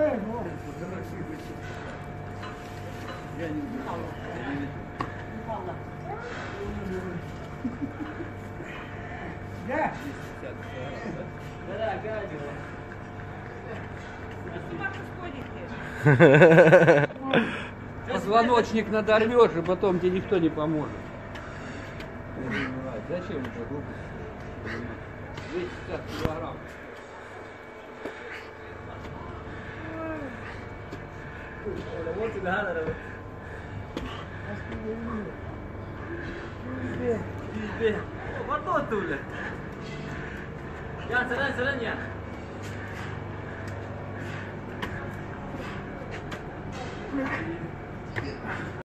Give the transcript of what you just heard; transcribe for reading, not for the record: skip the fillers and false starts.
Я не знаю. Да. Позвоночник надорвешь, и потом тебе никто не поможет. Зачем это глупость? 250 килограмм. Вот и надо. Вот тут, Туля. Ya, jalan ya.